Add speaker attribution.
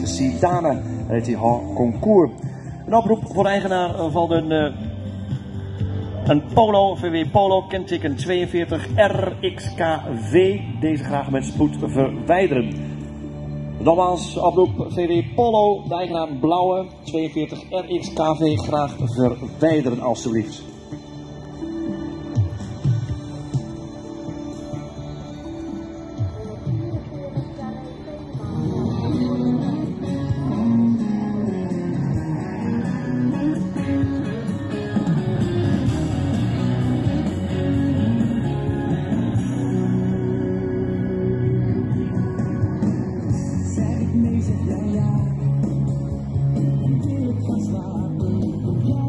Speaker 1: Sidane. Dat heet die concours. Een oproep voor de eigenaar van een Polo, VW Polo, kenteken 42 RXKV. Deze graag met spoed verwijderen. Nogmaals, oproep VW Polo, de eigenaar blauwe 42 RXKV, graag verwijderen alstublieft.
Speaker 2: Ja, ja. En wil het gaan slapen. Ja.